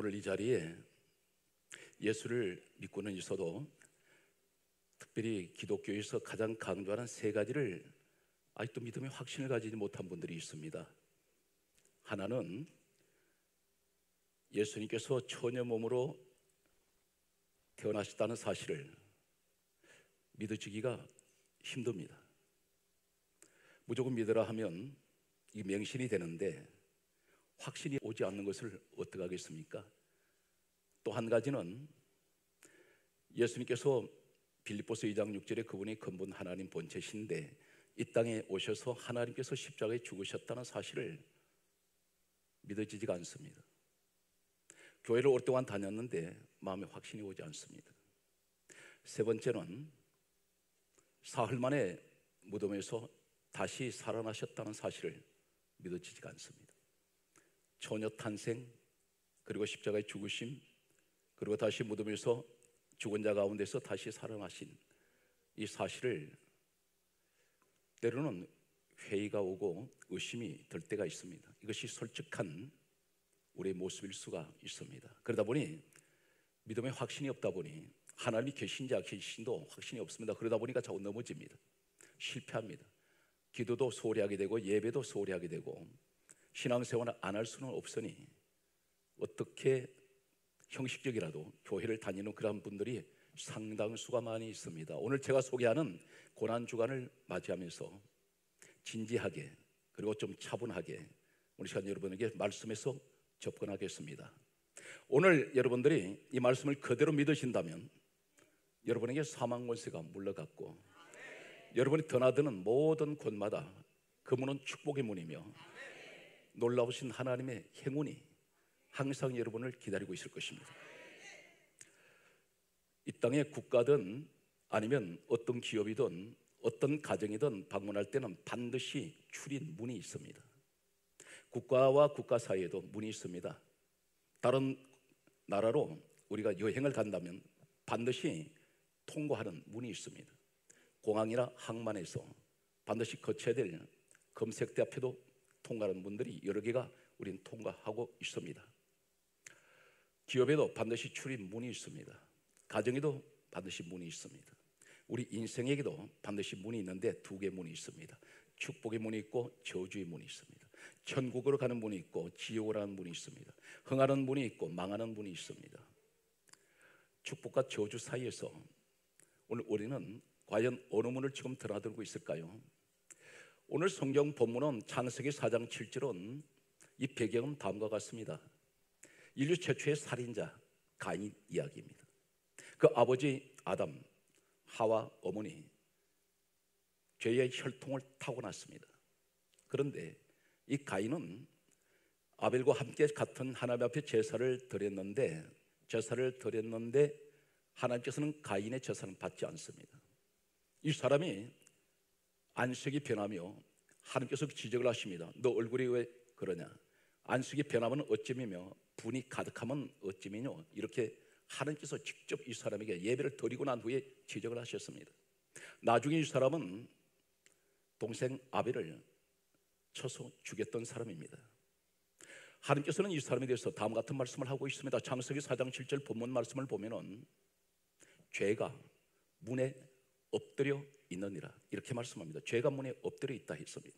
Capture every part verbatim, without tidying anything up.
오늘 이 자리에 예수를 믿고는 있어도 특별히 기독교에서 가장 강조하는 세 가지를 아직도 믿음의 확신을 가지지 못한 분들이 있습니다. 하나는 예수님께서 처녀 몸으로 태어나셨다는 사실을 믿어지기가 힘듭니다. 무조건 믿으라 하면 이 맹신이 되는데 확신이 오지 않는 것을 어떻게 하겠습니까? 또 한 가지는 예수님께서 빌립보서 이 장 육 절에 그분이 근본 하나님 본체신데 이 땅에 오셔서 하나님께서 십자가에 죽으셨다는 사실을 믿어지지가 않습니다. 교회를 오랫동안 다녔는데 마음에 확신이 오지 않습니다. 세 번째는 사흘 만에 무덤에서 다시 살아나셨다는 사실을 믿어지지가 않습니다. 처녀 탄생, 그리고 십자가의 죽으심, 그리고 다시 무덤에서 죽은 자 가운데서 다시 살아나신 이 사실을 때로는 회의가 오고 의심이 들 때가 있습니다. 이것이 솔직한 우리의 모습일 수가 있습니다. 그러다 보니 믿음에 확신이 없다 보니 하나님이 계신지 안 계신지도 확신이 없습니다. 그러다 보니까 자꾸 넘어집니다. 실패합니다. 기도도 소홀히 하게 되고 예배도 소홀히 하게 되고 신앙생활을 안 할 수는 없으니 어떻게 형식적이라도 교회를 다니는 그런 분들이 상당수가 많이 있습니다. 오늘 제가 소개하는 고난주간을 맞이하면서 진지하게 그리고 좀 차분하게 오늘 시간 여러분에게 말씀에서 접근하겠습니다. 오늘 여러분들이 이 말씀을 그대로 믿으신다면 여러분에게 사망 권세가 물러갔고 여러분이 드나드는 모든 곳마다 그 문은 축복의 문이며 놀라우신 하나님의 행운이 항상 여러분을 기다리고 있을 것입니다. 이 땅의 국가든 아니면 어떤 기업이든 어떤 가정이든 방문할 때는 반드시 출입 문이 있습니다. 국가와 국가 사이에도 문이 있습니다. 다른 나라로 우리가 여행을 간다면 반드시 통과하는 문이 있습니다. 공항이나 항만에서 반드시 거쳐야 될 검색대 앞에도 통과하는 문들이 여러 개가 우리는 통과하고 있습니다. 기업에도 반드시 출입 문이 있습니다. 가정에도 반드시 문이 있습니다. 우리 인생에게도 반드시 문이 있는데 두 개의 문이 있습니다. 축복의 문이 있고 저주의 문이 있습니다. 천국으로 가는 문이 있고 지옥으로 가는 문이 있습니다. 흥하는 문이 있고 망하는 문이 있습니다. 축복과 저주 사이에서 오늘 우리는 과연 어느 문을 지금 드나들고 있을까요? 오늘 성경 본문은 창세기 사 장 칠 절은 이 배경은 다음과 같습니다. 인류 최초의 살인자 가인 이야기입니다. 그 아버지 아담, 하와 어머니 죄의 혈통을 타고났습니다. 그런데 이 가인은 아벨과 함께 같은 하나님 앞에 제사를 드렸는데 제사를 드렸는데 하나님께서는 가인의 제사는 받지 않습니다. 이 사람이 안색이 변하며 하나님께서 지적을 하십니다. 너 얼굴이 왜 그러냐? 안색이 변하면 어찌미며 분이 가득하면 어찌미뇨? 이렇게 하나님께서 직접 이 사람에게 예배를 드리고 난 후에 지적을 하셨습니다. 나중에 이 사람은 동생 아벨을 쳐서 죽였던 사람입니다. 하나님께서는 이 사람에 대해서 다음 같은 말씀을 하고 있습니다. 창세기 사 장 칠 절 본문 말씀을 보면은 죄가 문에 엎드려 있느니라 이렇게 말씀합니다. 죄가 문에 엎드려 있다 했습니다.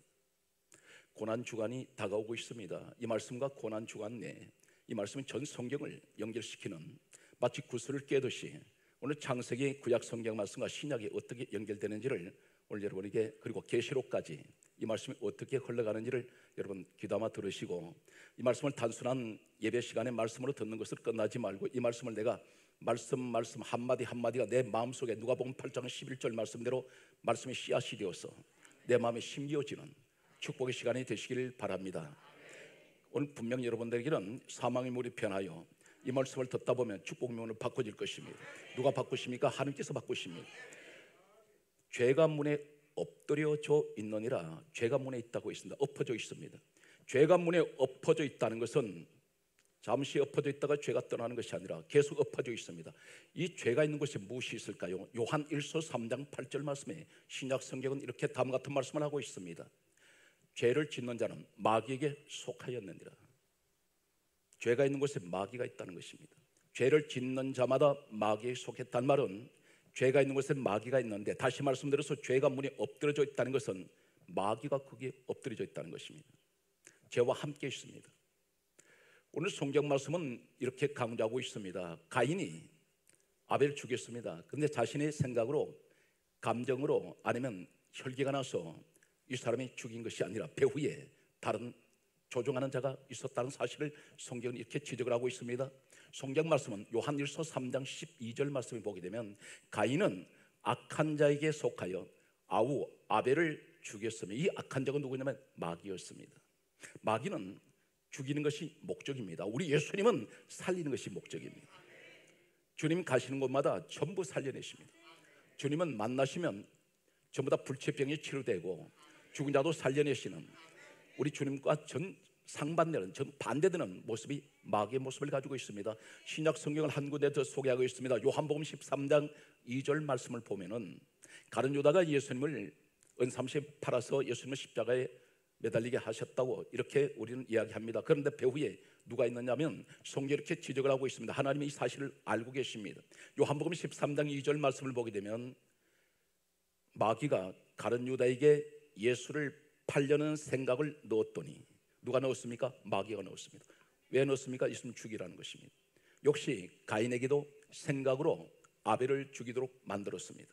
고난주간이 다가오고 있습니다. 이 말씀과 고난주간 내에 이 말씀은 전 성경을 연결시키는 마치 구슬을 깨듯이 오늘 창세기 구약 성경 말씀과 신약이 어떻게 연결되는지를 오늘 여러분에게 그리고 계시록까지 이 말씀이 어떻게 흘러가는지를 여러분 귀담아 들으시고 이 말씀을 단순한 예배 시간에 말씀으로 듣는 것을 끝나지 말고 이 말씀을 내가 말씀 말씀 한마디 한마디가 내 마음속에 누가복음 팔 장 십일 절 말씀대로 말씀의 씨앗이 되어서 내 마음에 심겨지는 축복의 시간이 되시길 바랍니다. 오늘 분명 여러분들에게는 사망의 물이 변하여 이 말씀을 듣다 보면 축복의 문을 바꿔질 것입니다. 누가 바꾸십니까? 하나님께서 바꾸십니다. 죄가 문에 엎드려져 있느니라. 죄가 문에 있다고 있습니다. 엎어져 있습니다. 죄가 문에 엎어져 있다는 것은 잠시 엎어져 있다가 죄가 떠나는 것이 아니라 계속 엎어져 있습니다. 이 죄가 있는 곳에 무엇이 있을까요? 요한 일서 삼 장 팔 절 말씀에 신약 성경은 이렇게 다음 같은 말씀을 하고 있습니다. 죄를 짓는 자는 마귀에게 속하였느니라. 죄가 있는 곳에 마귀가 있다는 것입니다. 죄를 짓는 자마다 마귀에 속했단 말은 죄가 있는 곳에 마귀가 있는데, 다시 말씀드려서 죄가 문에 엎드려져 있다는 것은 마귀가 거기에 엎드려져 있다는 것입니다. 죄와 함께 있습니다. 오늘 성경 말씀은 이렇게 강조하고 있습니다. 가인이 아벨을 죽였습니다. 그런데 자신의 생각으로, 감정으로, 아니면 혈기가 나서 이 사람이 죽인 것이 아니라 배후에 다른 조종하는 자가 있었다는 사실을 성경은 이렇게 지적을 하고 있습니다. 성경 말씀은 요한일서 삼 장 십이 절 말씀을 보게 되면 가인은 악한 자에게 속하여 아우 아벨을 죽였으며, 이 악한 자가 누구냐면 마귀였습니다. 마귀는 죽이는 것이 목적입니다. 우리 예수님은 살리는 것이 목적입니다. 주님 가시는 곳마다 전부 살려내십니다. 주님은 만나시면 전부 다 불치병이 치료되고 죽은 자도 살려내시는, 우리 주님과 전 상반되는, 전 반대되는 모습이 마귀의 모습을 가지고 있습니다. 신약 성경을 한 군데 더 소개하고 있습니다. 요한복음 십삼 장 이 절 말씀을 보면은 가룟 유다가 예수님을 은삼시에 팔아서 예수님을 십자가에 매달리게 하셨다고 이렇게 우리는 이야기합니다. 그런데 배후에 누가 있느냐면 성경이 이렇게 지적을 하고 있습니다. 하나님이 이 사실을 알고 계십니다. 요한복음 십삼 장 이 절 말씀을 보게 되면 마귀가 가룟 유다에게 예수를 팔려는 생각을 넣었더니, 누가 넣었습니까? 마귀가 넣었습니다. 왜 넣었습니까? 예수님 죽이라는 것입니다. 역시 가인에게도 생각으로 아벨을 죽이도록 만들었습니다.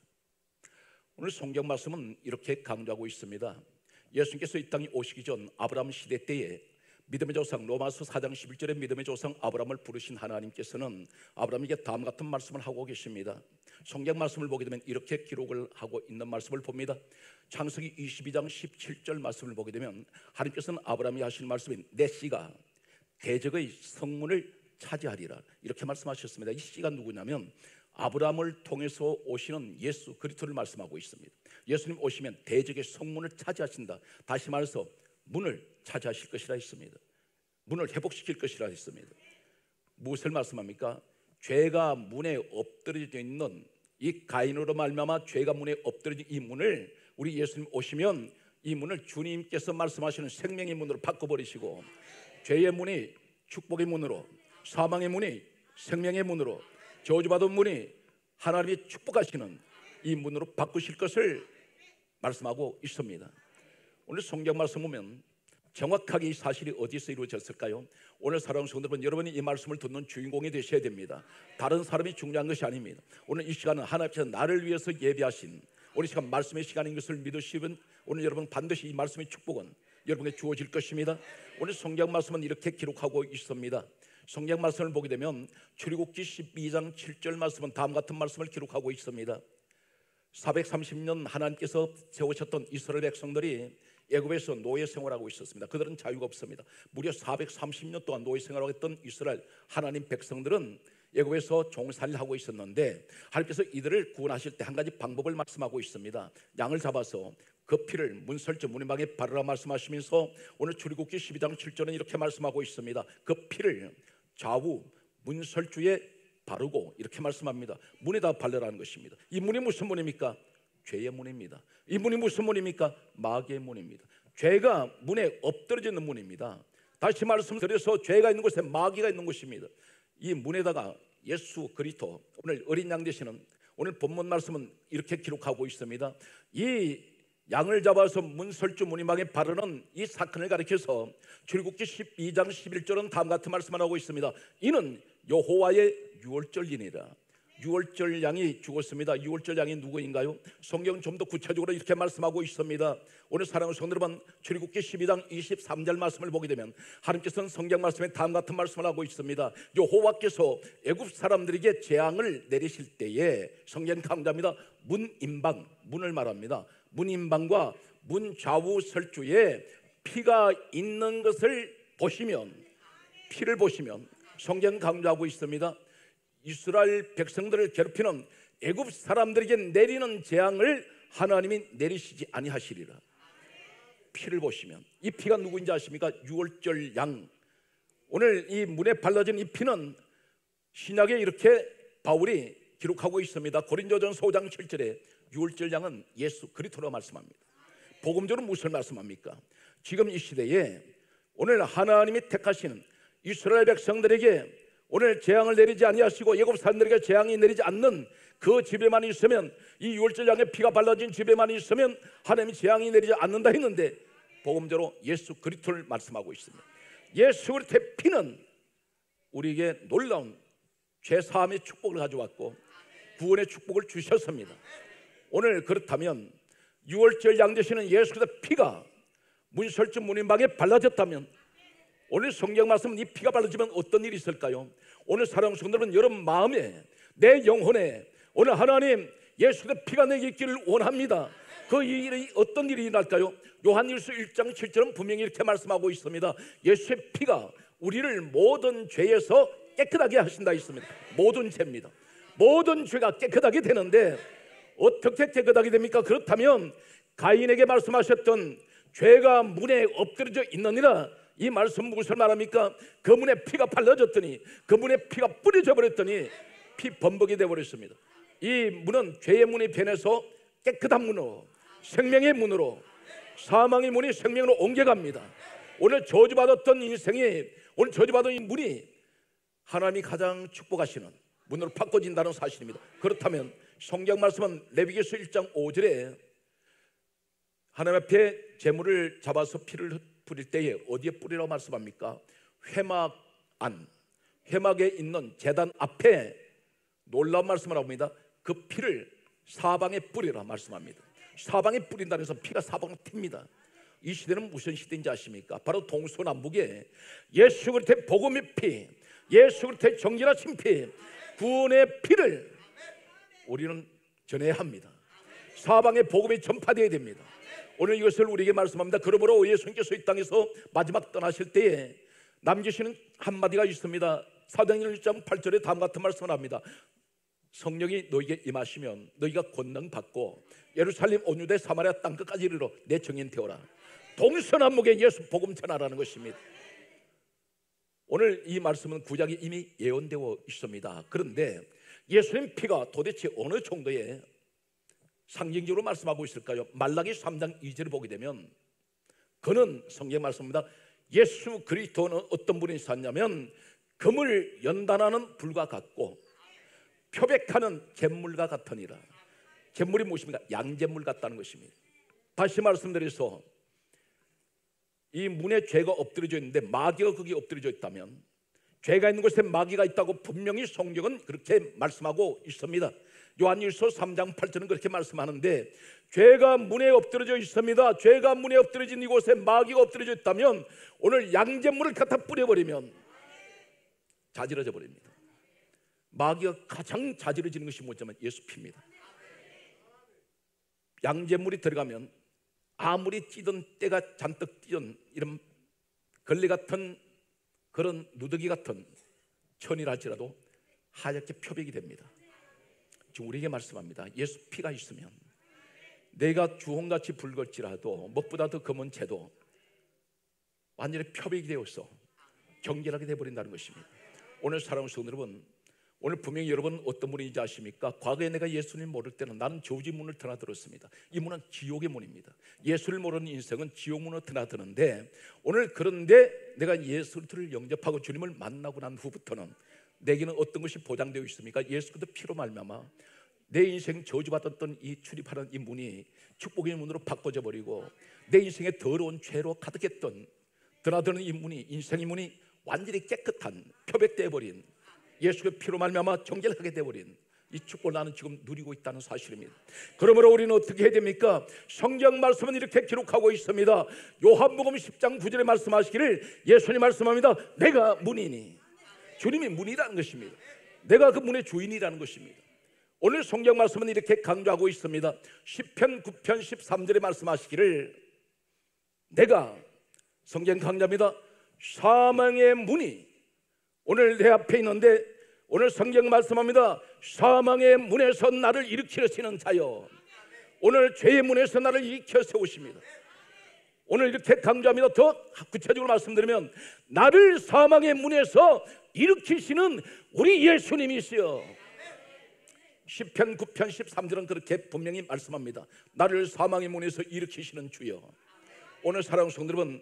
오늘 성경 말씀은 이렇게 강조하고 있습니다. 예수님께서 이 땅에 오시기 전 아브라함 시대 때에 믿음의 조상, 로마서 사 장 십일 절에 믿음의 조상 아브라함을 부르신 하나님께서는 아브라함에게 다음 같은 말씀을 하고 계십니다. 성경 말씀을 보게 되면 이렇게 기록을 하고 있는 말씀을 봅니다. 창세기 이십이 장 십칠 절 말씀을 보게 되면 하나님께서는 아브라함이 하신 말씀인 내 씨가 대적의 성문을 차지하리라, 이렇게 말씀하셨습니다. 이 씨가 누구냐면 아브라함을 통해서 오시는 예수 그리스도를 말씀하고 있습니다. 예수님 오시면 대적의 성문을 차지하신다. 다시 말해서 문을 차지하실 것이라 했습니다. 문을 회복시킬 것이라 했습니다. 무엇을 말씀합니까? 죄가 문에 엎드려져 있는 이 가인으로 말미암아 죄가 문에 엎드려진 이 문을 우리 예수님 오시면 이 문을 주님께서 말씀하시는 생명의 문으로 바꿔버리시고, 죄의 문이 축복의 문으로, 사망의 문이 생명의 문으로, 저주받은 문이 하나님이 축복하시는 이 문으로 바꾸실 것을 말씀하고 있습니다. 오늘 성경 말씀 보면 정확하게 이 사실이 어디서 이루어졌을까요? 오늘 사랑하는 성도 여러분, 여러분이 이 말씀을 듣는 주인공이 되셔야 됩니다. 다른 사람이 중요한 것이 아닙니다. 오늘 이 시간은 하나님께서 나를 위해서 예비하신 오늘 시간 말씀의 시간인 것을 믿으시면 오늘 여러분 반드시 이 말씀의 축복은 여러분에게 주어질 것입니다. 오늘 성경 말씀은 이렇게 기록하고 있습니다. 성경 말씀을 보게 되면 출애굽기 십이 장 칠 절 말씀은 다음 같은 말씀을 기록하고 있습니다. 사백삼십 년 하나님께서 세우셨던 이스라엘 백성들이 애굽에서 노예 생활하고 있었습니다. 그들은 자유가 없습니다. 무려 사백삼십 년 동안 노예 생활하고 있던 이스라엘 하나님 백성들은 애굽에서 종살이를 하고 있었는데 하나님께서 이들을 구원하실 때 한 가지 방법을 말씀하고 있습니다. 양을 잡아서 그 피를 문설주 문인방에 바르라 말씀하시면서 오늘 출애굽기 십이 장 칠 절은 이렇게 말씀하고 있습니다. 그 피를 좌우 문설주에 바르고 이렇게 말씀합니다. 문에다 바르라는 것입니다. 이 문이 무슨 문입니까? 죄의 문입니다. 이 문이 무슨 문입니까? 마귀의 문입니다. 죄가 문에 엎드려져 있는 문입니다. 다시 말씀드려서 죄가 있는 곳에 마귀가 있는 곳입니다. 이 문에다가 예수 그리스도, 오늘 어린 양 되시는 오늘 본문 말씀은 이렇게 기록하고 있습니다. 이 양을 잡아서 문설주 문인방에 바르는 이 사건을 가리켜서 출애굽기 십이 장 십일 절은 다음 같은 말씀을 하고 있습니다. 이는 여호와의 유월절이니라. 유월절 양이 죽었습니다. 유월절 양이 누구인가요? 성경은 좀 더 구체적으로 이렇게 말씀하고 있습니다. 오늘 사랑하는 성도 여러분, 출애굽기 십이 장 이십삼 절 말씀을 보게 되면 하나님께서는 성경 말씀에 다음 같은 말씀을 하고 있습니다. 여호와께서 애굽 사람들에게 재앙을 내리실 때에 성경 강조합니다. 문인방, 문을 말합니다. 문인방과 문 좌우 설주에 피가 있는 것을 보시면, 피를 보시면 성경 강조하고 있습니다. 이스라엘 백성들을 괴롭히는 애굽 사람들에게 내리는 재앙을 하나님이 내리시지 아니하시리라. 피를 보시면, 이 피가 누구인지 아십니까? 유월절 양. 오늘 이 문에 발라진 이 피는 신약에 이렇게 바울이 기록하고 있습니다. 고린도전서 오 장 칠 절에 유월절 양은 예수 그리스도로 말씀합니다. 복음적으로 무엇을 말씀합니까? 지금 이 시대에 오늘 하나님이 택하시는 이스라엘 백성들에게 오늘 재앙을 내리지 아니하시고 애굽 사람들에게 재앙이 내리지 않는 그 집에만 있으면, 이 유월절 양의 피가 발라진 집에만 있으면 하나님이 재앙이 내리지 않는다 했는데, 복음대로 예수 그리스도를 말씀하고 있습니다. 예수 그리스도의 피는 우리에게 놀라운 죄사함의 축복을 가져왔고 구원의 축복을 주셨습니다. 오늘 그렇다면 유월절 양 되시는 예수 그리스도의 피가 문설주 문인방에 발라졌다면, 오늘 성경 말씀은 이 피가 발라지면 어떤 일이 있을까요? 오늘 사랑하는 성도들은 여러분 마음에, 내 영혼에 오늘 하나님 예수 그리스도의 피가 내게 있기를 원합니다. 그 일이 어떤 일이 일어날까요? 요한일서 일 장 칠 절은 분명히 이렇게 말씀하고 있습니다. 예수의 피가 우리를 모든 죄에서 깨끗하게 하신다 있습니다. 모든 죄입니다. 모든 죄가 깨끗하게 되는데 어떻게 깨끗하게 됩니까? 그렇다면 가인에게 말씀하셨던 죄가 문에 엎드려져 있느니라, 이 말씀 무엇을 말합니까? 그 문에 피가 발라졌더니, 그 문에 피가 뿌려져 버렸더니 피 범벅이 되어버렸습니다. 이 문은 죄의 문이 변해서 깨끗한 문으로, 생명의 문으로, 사망의 문이 생명으로 옮겨갑니다. 오늘 저주받았던 인생이, 오늘 저주받은 이 문이 하나님이 가장 축복하시는 문으로 바꿔진다는 사실입니다. 그렇다면 성경 말씀은 레위기서 일 장 오 절에 하나님 앞에 제물을 잡아서 피를 뿌릴 때에 어디에 뿌리라고 말씀합니까? 회막 안, 회막에 있는 제단 앞에 놀라운 말씀을 합니다. 그 피를 사방에 뿌리라 말씀합니다. 사방에 뿌린다는 것은 피가 사방으로 튑니다. 이 시대는 무슨 시대인지 아십니까? 바로 동서남북에 예수 그리스도의 복음의 피, 예수 그리스도의 정결하신 피, 구원의 피를 우리는 전해야 합니다. 사방에 복음이 전파되어야 됩니다. 오늘 이것을 우리에게 말씀합니다. 그러므로 예수님께서 이 땅에서 마지막 떠나실 때에 남기시는 한마디가 있습니다. 사도행전 일 장 팔 절에 다음 같은 말씀을 합니다. 성령이 너에게 임하시면 너희가 권능 받고 예루살렘 온 유대 사마리아 땅끝까지 이르러 내 증인 되어라. 동서남북에 예수 복음 전하라는 것입니다. 오늘 이 말씀은 구약에 이미 예언되어 있습니다. 그런데 예수님 피가 도대체 어느 정도의 상징적으로 말씀하고 있을까요? 말라기 삼 장 이 절을 보게 되면 그는 성경 말씀입니다. 예수 그리스도는 어떤 분이 있었냐면 금을 연단하는 불과 같고 표백하는 잿물과 같으니라. 잿물이 무엇입니까? 양잿물 같다는 것입니다. 다시 말씀드려서 이 문에 죄가 엎드려져 있는데 마귀가 거기 엎드려져 있다면, 죄가 있는 곳에 마귀가 있다고 분명히 성경은 그렇게 말씀하고 있습니다. 요한일서 삼 장 팔 절은 그렇게 말씀하는데, 죄가 문에 엎드려져 있습니다. 죄가 문에 엎드려진 이곳에 마귀가 엎드려져 있다면 오늘 양잿물을 갖다 뿌려버리면 자지러져 버립니다. 마귀가 가장 자지러지는 것이 뭐냐면 예수 피입니다. 양잿물이 들어가면 아무리 찌든 때가 잔뜩 찌든 이런 걸레 같은 그런 누더기 같은 천이라 할지라도 하얗게 표백이 됩니다. 지금 우리에게 말씀합니다. 예수 피가 있으면 내가 주홍같이 붉을지라도 무엇보다 더 검은 채도 완전히 표백이 되어서 정결하게 되어버린다는 것입니다. 오늘 사랑하는 성도 여러분, 오늘 분명히 여러분 어떤 분인지 아십니까? 과거에 내가 예수님 모를 때는 나는 저주의 문을 드나들었습니다. 이 문은 지옥의 문입니다. 예수를 모르는 인생은 지옥 문으로 드나드는데, 오늘 그런데 내가 예수를 영접하고 주님을 만나고 난 후부터는 내게는 어떤 것이 보장되어 있습니까? 예수 그리스도 피로 말미암아 내 인생 저주받았던 이 출입하는 이 문이 축복의 문으로 바꿔져 버리고 내 인생에 더러운 죄로 가득했던 드나드는 이 문이, 인생의 문이 완전히 깨끗한 표백되어 버린, 예수의 피로 말미암아 정결하게 되어버린 이 축복을 나는 지금 누리고 있다는 사실입니다. 그러므로 우리는 어떻게 해야 됩니까? 성경 말씀은 이렇게 기록하고 있습니다. 요한복음 십 장 구 절에 말씀하시기를, 예수님 말씀합니다. 내가 문이니, 주님이 문이라는 것입니다. 내가 그 문의 주인이라는 것입니다. 오늘 성경 말씀은 이렇게 강조하고 있습니다. 시편 구 편 십삼 절에 말씀하시기를, 내가, 성경 강조합니다. 사망의 문이 오늘 내 앞에 있는데, 오늘 성경 말씀합니다. 사망의 문에서 나를 일으키시는 자여, 오늘 죄의 문에서 나를 일으켜 세우십니다. 오늘 이렇게 강조합니다. 더 구체적으로 말씀드리면 나를 사망의 문에서 일으키시는 우리 예수님이시여. 시편 구 편 십삼 절은 그렇게 분명히 말씀합니다. 나를 사망의 문에서 일으키시는 주여. 오늘 사랑하는 성도 여러분,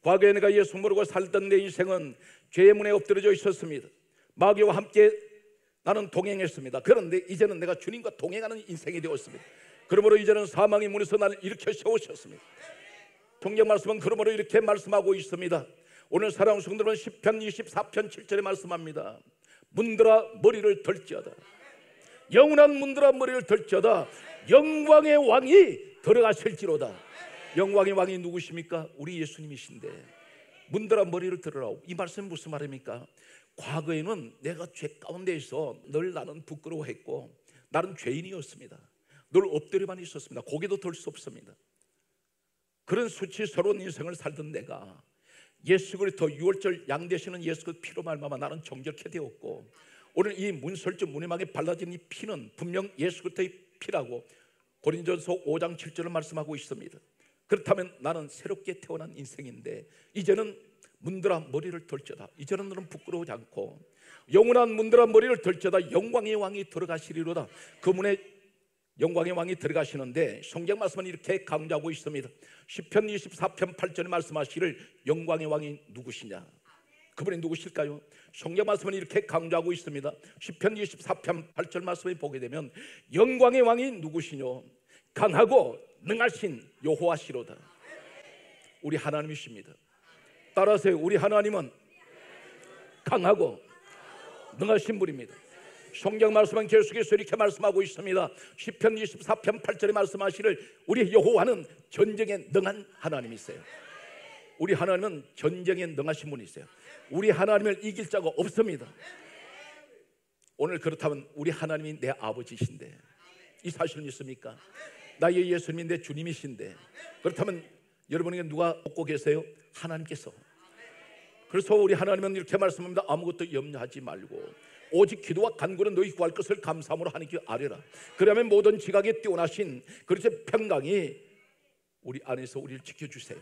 과거에 내가 예수 모르고 살던 내 인생은 죄의 문에 엎드려져 있었습니다. 마귀와 함께 나는 동행했습니다. 그런데 이제는 내가 주님과 동행하는 인생이 되었습니다. 그러므로 이제는 사망의 문에서 나를 일으켜 세우셨습니다. 성경 말씀은 그러므로 이렇게 말씀하고 있습니다. 오늘 사랑하는 성도들은 시편 이십사 편 칠 절에 말씀합니다. 문들아 머리를 들지어다. 영원한 문들아 머리를 들지어다. 영광의 왕이 들어가실지로다. 영광의 왕이 누구십니까? 우리 예수님이신데 문들아 머리를 들으라고. 이 말씀은 무슨 말입니까? 과거에는 내가 죄 가운데에서 늘 나는 부끄러워했고 나는 죄인이었습니다. 늘 엎드려만 있었습니다. 고개도 들 수 없습니다. 그런 수치스러운 인생을 살던 내가 예수 그리스도 유월절 양 되시는 예수 그리스도 피로 말미암아 나는 정결케 되었고, 오늘 이 문설주 문이막에 발라진 이 피는 분명 예수 그리스도의 피라고 고린도전서 오 장 칠 절을 말씀하고 있습니다. 그렇다면 나는 새롭게 태어난 인생인데 이제는 문들아 머리를 들지어다. 이제는 너는 부끄러우지 않고 영원한 문들아 머리를 들지어다. 영광의 왕이 들어가시리로다. 그 문에 영광의 왕이 들어가시는데 성경 말씀은 이렇게 강조하고 있습니다. 시편 이십사 편 팔 절에 말씀하시기를 영광의 왕이 누구시냐? 그분이 누구실까요? 성경 말씀은 이렇게 강조하고 있습니다. 시편 이십사 편 팔 절 말씀을 보게 되면 영광의 왕이 누구시뇨? 강하고 능하신 여호와시로다. 우리 하나님이십니다. 따라하세요. 우리 하나님은 강하고 능하신 분입니다. 성경 말씀은 계속해서 이렇게 말씀하고 있습니다. 시편 이십사 편 팔 절에 말씀하시를 우리 여호와는 전쟁에 능한 하나님이세요. 우리 하나님은 전쟁에 능하신 분이세요. 우리 하나님을 이길 자가 없습니다. 오늘 그렇다면 우리 하나님이 내 아버지신데 이 사실 믿습니까? 나의 예수님이 내 주님이신데 그렇다면 여러분에게 누가 돕고 계세요? 하나님께서. 그래서 우리 하나님은 이렇게 말씀합니다. 아무것도 염려하지 말고 오직 기도와 간구로 너희 구할 것을 감사함으로 하나님께 아뢰라. 그러면 모든 지각에 뛰어나신 그리스도의 평강이 우리 안에서 우리를 지켜주세요.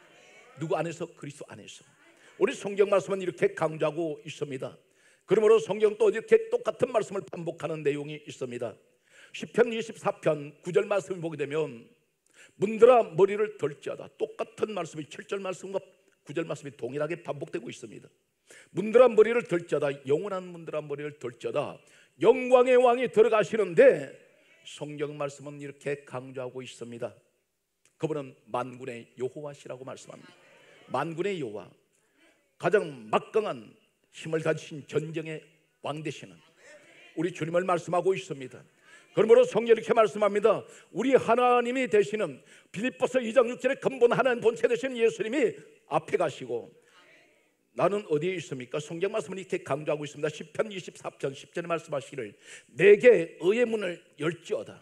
누구 안에서? 그리스도 안에서. 우리 성경 말씀은 이렇게 강조하고 있습니다. 그러므로 성경 또 이렇게 똑같은 말씀을 반복하는 내용이 있습니다. 시편 이십사 편 구 절 말씀을 보게 되면 문들아 머리를 들지어다. 똑같은 말씀이 칠 절 말씀과 구 절 말씀이 동일하게 반복되고 있습니다. 문들아 머리를 들지어다. 영원한 문들아 머리를 들지어다. 영광의 왕이 들어가시는데 성경 말씀은 이렇게 강조하고 있습니다. 그분은 만군의 여호와시라고 말씀합니다. 만군의 여호와, 가장 막강한 힘을 가지신 전쟁의 왕 되시는 우리 주님을 말씀하고 있습니다. 그러므로 성경이 이렇게 말씀합니다. 우리 하나님이 되시는 빌립보서 이 장 육 절에 근본 하나님 본체 되시는 예수님이 앞에 가시고 나는 어디에 있습니까? 성경 말씀은 이렇게 강조하고 있습니다. 시편 이십사 편 십 절에 말씀하시기를 내게 의의 문을 열지어다.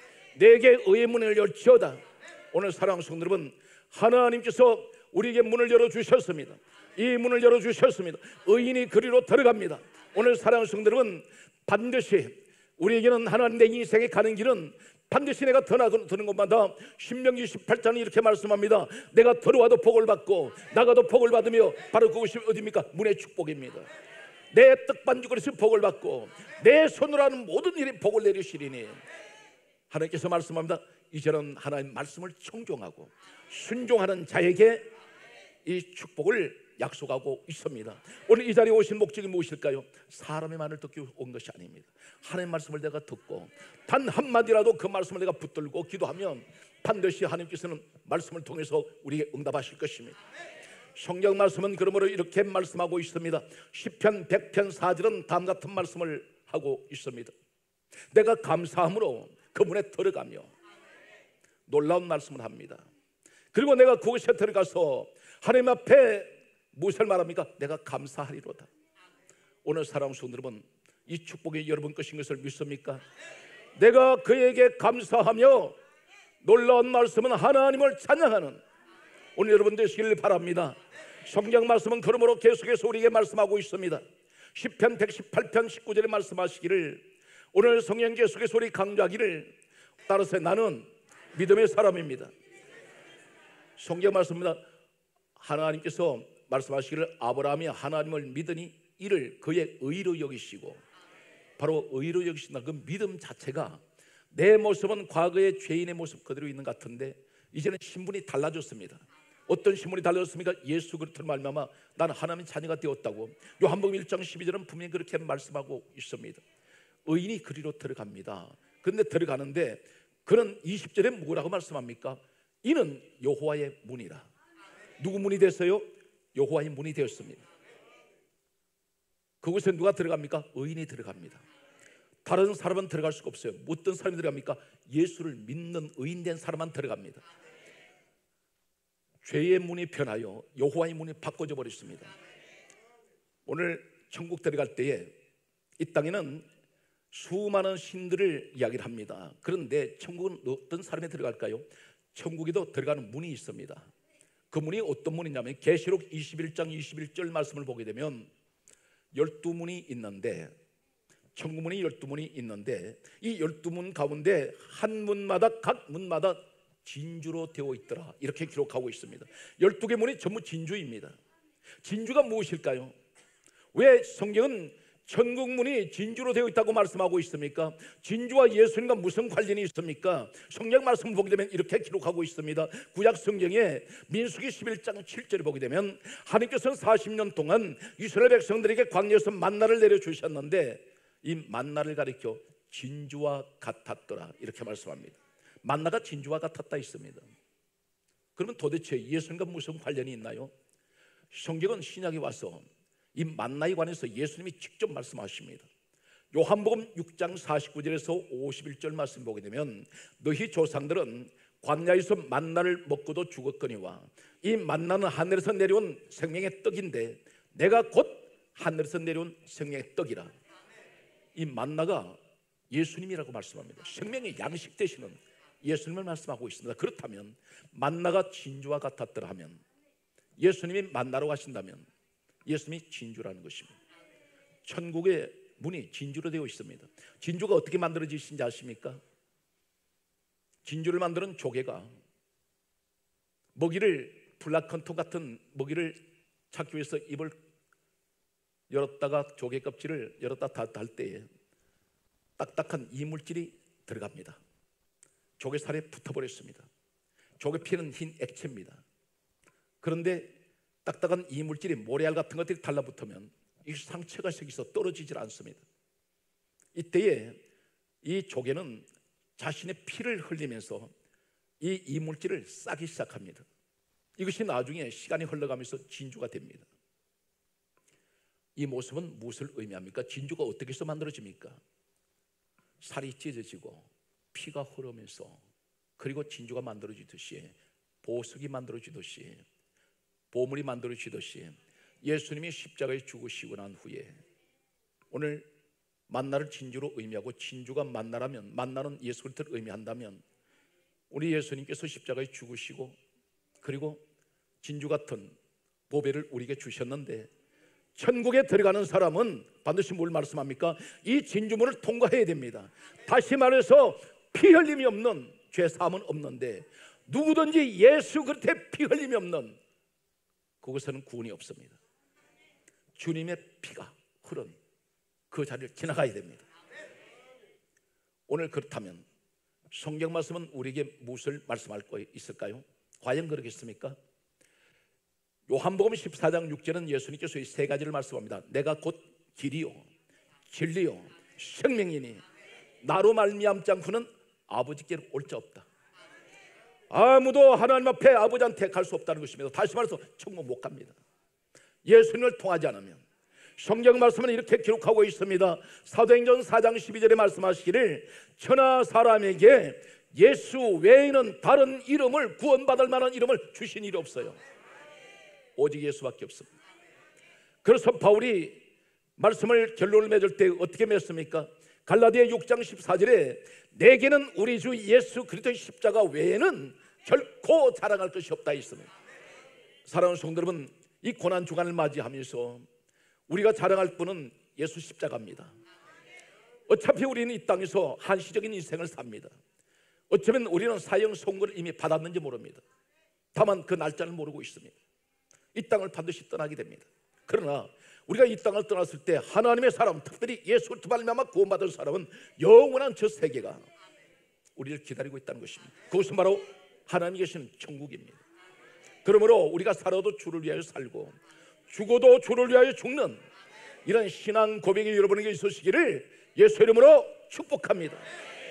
내게 의의 문을 열지어다. 오늘 사랑하는 성도 여러분, 하나님께서 우리에게 문을 열어주셨습니다. 이 문을 열어주셨습니다. 의인이 그리로 들어갑니다. 오늘 사랑하는 성도 여러분, 반드시 우리에게는 하나님 내 인생에 가는 길은 반드시 내가 드는 것마다 신명기 십팔 장이 이렇게 말씀합니다. 내가 들어와도 복을 받고 나가도 복을 받으며 바로 그것이 어디입니까? 문의 축복입니다. 내 떡반죽그릇에 복을 받고 내 손으로 하는 모든 일에 복을 내리시리니 하나님께서 말씀합니다. 이제는 하나님 말씀을 청종하고 순종하는 자에게 이 축복을 약속하고 있습니다. 오늘 이 자리에 오신 목적이 무엇일까요? 사람의 말을 듣기 온 것이 아닙니다. 하나님의 말씀을 내가 듣고 단 한마디라도 그 말씀을 내가 붙들고 기도하면 반드시 하나님께서는 말씀을 통해서 우리에게 응답하실 것입니다. 성경 말씀은 그러므로 이렇게 말씀하고 있습니다. 시편 백 편 사 절은 다음 같은 말씀을 하고 있습니다. 내가 감사함으로 그 문에 들어가며 놀라운 말씀을 합니다. 그리고 내가 그곳에 들어가서 하나님 앞에 무엇을 말합니까? 내가 감사하리로다. 오늘 사랑하는 성도 여러분, 이 축복이 여러분 것인 것을 믿습니까? 내가 그에게 감사하며 놀라운 말씀은 하나님을 찬양하는 오늘 여러분 되시길 바랍니다. 성경 말씀은 그러므로 계속해서 우리에게 말씀하고 있습니다. 시편 백십팔 편 십구 절에 말씀하시기를 오늘 성경 계속해서 우리 강조하기를 따라서 나는 믿음의 사람입니다. 성경 말씀입니다. 하나님께서 말씀하시기를 아브라함이 하나님을 믿으니 이를 그의 의로 여기시고 바로 의로 여기신다. 그 믿음 자체가 내 모습은 과거의 죄인의 모습 그대로 있는 것 같은데 이제는 신분이 달라졌습니다. 어떤 신문이 달렸습니까? 예수 그리스도로 말미암아 나는 하나님의 자녀가 되었다고. 요한복음 일 장 십이 절은 분명히 그렇게 말씀하고 있습니다. 의인이 그리로 들어갑니다. 그런데 들어가는데 그는 이십 절에 뭐라고 말씀합니까? 이는 여호와의 문이라. 누구 문이 됐어요? 여호와의 문이 되었습니다. 그곳에 누가 들어갑니까? 의인이 들어갑니다. 다른 사람은 들어갈 수가 없어요. 어떤 사람이 들어갑니까? 예수를 믿는 의인된 사람만 들어갑니다. 죄의 문이 변하여 여호와의 문이 바꿔져 버렸습니다. 오늘 천국 들어갈 때에 이 땅에는 수많은 신들을 이야기를 합니다. 그런데 천국은 어떤 사람이 들어갈까요? 천국에도 들어가는 문이 있습니다. 그 문이 어떤 문이냐면 계시록 이십일 장 이십일 절 말씀을 보게 되면 열두 문이 있는데, 천국 문이 열두 문이 있는데 이 열두 문 가운데 한 문마다 각 문마다 진주로 되어 있더라, 이렇게 기록하고 있습니다. 열두 개 문이 전부 진주입니다. 진주가 무엇일까요? 왜 성경은 천국 문이 진주로 되어 있다고 말씀하고 있습니까? 진주와 예수님과 무슨 관련이 있습니까? 성경 말씀을 보게 되면 이렇게 기록하고 있습니다. 구약 성경에 민수기 십일 장 칠 절을 보게 되면 하나님께서는 사십 년 동안 이스라엘 백성들에게 광야에서 만나를 내려주셨는데 이 만나를 가리켜 진주와 같았더라, 이렇게 말씀합니다. 만나가 진주와 같았다 있습니다. 그러면 도대체 예수님과 무슨 관련이 있나요? 성경은 신약에 와서 이 만나에 관해서 예수님이 직접 말씀하십니다. 요한복음 육 장 사십구 절에서 오십일 절 말씀 보게 되면 너희 조상들은 광야에서 만나를 먹고도 죽었거니와 이 만나는 하늘에서 내려온 생명의 떡인데 내가 곧 하늘에서 내려온 생명의 떡이라. 이 만나가 예수님이라고 말씀합니다. 생명의 양식 되시는 예수님을 말씀하고 있습니다. 그렇다면 만나가 진주와 같았더라 하면 예수님이 만나러 가신다면 예수님이 진주라는 것입니다. 천국의 문이 진주로 되어 있습니다. 진주가 어떻게 만들어지신지 아십니까? 진주를 만드는 조개가 먹이를, 블라컨토 같은 먹이를 찾기 위해서 입을 열었다가 조개 껍질을 열었다 닫다 할 때에 딱딱한 이물질이 들어갑니다. 조개 살에 붙어버렸습니다. 조개 피는 흰 액체입니다. 그런데 딱딱한 이물질이 모래알 같은 것들이 달라붙으면 이 상처가 생겨서 떨어지질 않습니다. 이때에 이 조개는 자신의 피를 흘리면서 이 이물질을 싸기 시작합니다. 이것이 나중에 시간이 흘러가면서 진주가 됩니다. 이 모습은 무엇을 의미합니까? 진주가 어떻게 해서 만들어집니까? 살이 찢어지고 피가 흐르면서, 그리고 진주가 만들어지듯이, 보석이 만들어지듯이, 보물이 만들어지듯이 예수님이 십자가에 죽으시고 난 후에 오늘 만나를 진주로 의미하고 진주가 만나라면, 만나는 예수 그리스도를 의미한다면 우리 예수님께서 십자가에 죽으시고 그리고 진주 같은 보배를 우리에게 주셨는데 천국에 들어가는 사람은 반드시 뭘 말씀합니까? 이 진주문을 통과해야 됩니다. 다시 말해서 피 흘림이 없는 죄 사함은 없는데 누구든지 예수 그리스도의 피 흘림이 없는 그곳에는 구원이 없습니다. 주님의 피가 흐른 그 자리를 지나가야 됩니다. 오늘 그렇다면 성경 말씀은 우리에게 무엇을 말씀할 거 있을까요? 과연 그러겠습니까? 요한복음 십사 장 육 절은 예수님께서 이 세 가지를 말씀합니다. 내가 곧 길이요 진리요 생명이니 나로 말미암지 않고는 아버지께로 올 자 없다. 아무도 하나님 앞에 아버지한테 갈 수 없다는 것입니다. 다시 말해서 천국 못 갑니다. 예수님을 통하지 않으면. 성경 말씀은 이렇게 기록하고 있습니다. 사도행전 사 장 십이 절에 말씀하시기를 천하 사람에게 예수 외에는 다른 이름을, 구원받을 만한 이름을 주신 일이 없어요. 오직 예수밖에 없습니다. 그래서 바울이 말씀을 결론을 맺을 때 어떻게 맺습니까? 갈라디아 육 장 십사 절에 내게는 우리 주 예수 그리스도의 십자가 외에는 결코 자랑할 것이 없다 있습니다. 사랑하는 성도 여러분, 이 고난 주간을 맞이하면서 우리가 자랑할 분은 예수 십자가입니다. 어차피 우리는 이 땅에서 한시적인 인생을 삽니다. 어쩌면 우리는 사형 선고를 이미 받았는지 모릅니다. 다만 그 날짜를 모르고 있습니다. 이 땅을 반드시 떠나게 됩니다. 그러나 우리가 이 땅을 떠났을 때 하나님의 사람, 특별히 예수 그리스도 말미암아 구원받은 사람은 영원한 저 세계가 우리를 기다리고 있다는 것입니다. 그것은 바로 하나님이 계시는 천국입니다. 그러므로 우리가 살아도 주를 위하여 살고 죽어도 주를 위하여 죽는 이런 신앙 고백이 여러분에게 있으시기를 예수 이름으로 축복합니다.